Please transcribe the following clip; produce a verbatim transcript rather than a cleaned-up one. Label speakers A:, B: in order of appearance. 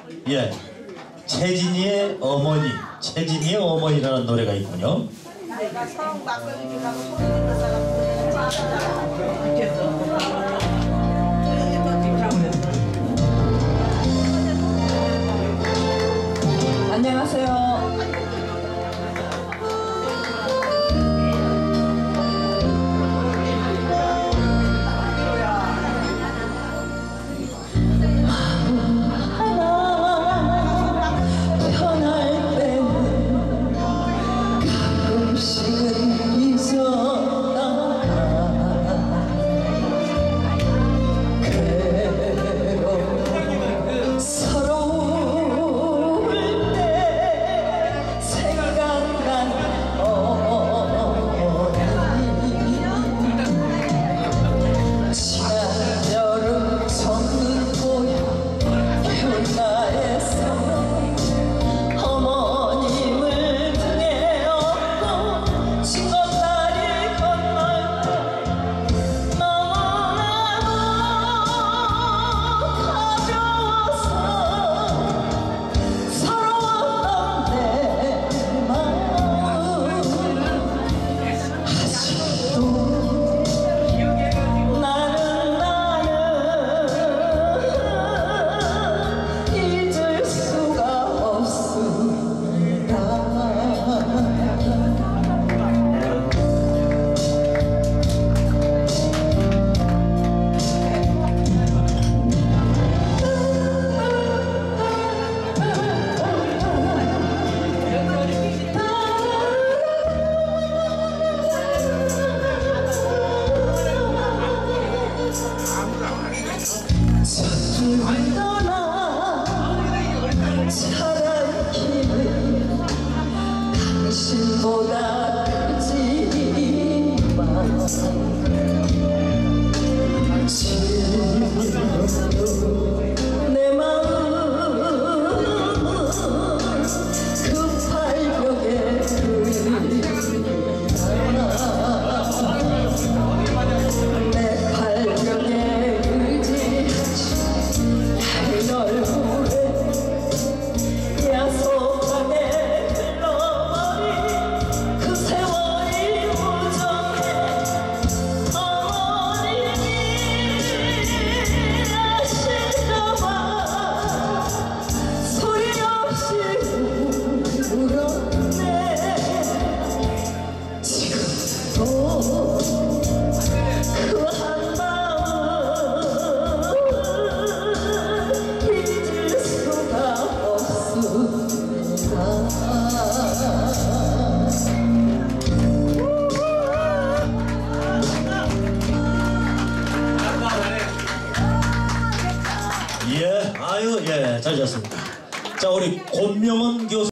A: 예, 최진희의 어머니, 최진희의 어머니라는 노래가 있군요.
B: 내가 성 막걸리기라고 소리 듣는 사람
C: 안녕하세요. 당신보다 크지만 지금도 내 마음은 그 발벽에 내 발벽에 의지하지 내 얼굴에 야속하게 흘러버린 그 세월이 무정해 어머님이 아실까봐 소리 없이 울었네. 지금도 그 한마음은 잊을 수가 없습니다.
A: 예, 아유, 예, 잘 잤습니다. 자, 우리 권명원 교수.